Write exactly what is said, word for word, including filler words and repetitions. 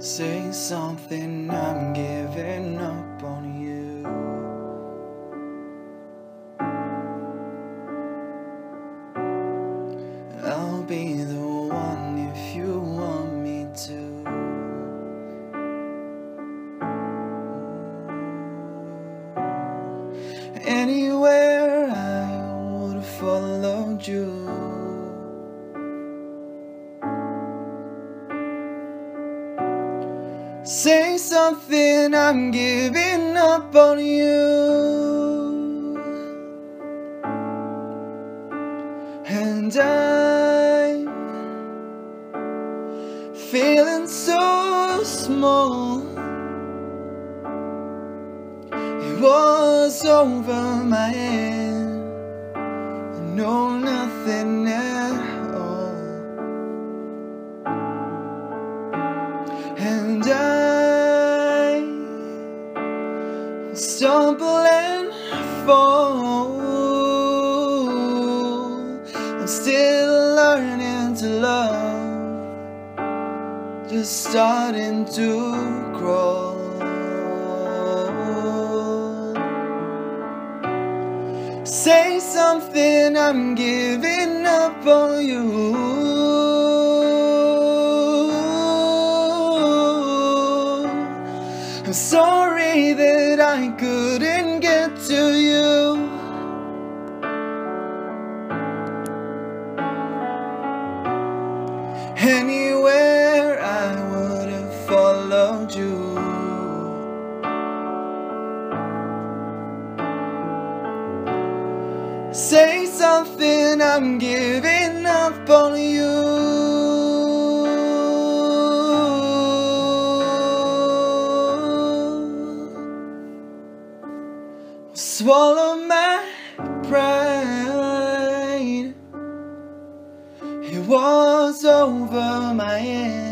Say something, I'm giving up on you. I'll be the one if you want me to. Anywhere I would have followed you. Say something, I'm giving up on you. And I'm feeling so small. It was over my head, no, nothing at all. And I stumble and fall. I'm still learning to love, just starting to crawl. Say something, I'm giving up on you. I'm sorry that I couldn't get to you. Anywhere I would have followed you. Say something, I'm giving up on you. Swallow my pride. It was over my head.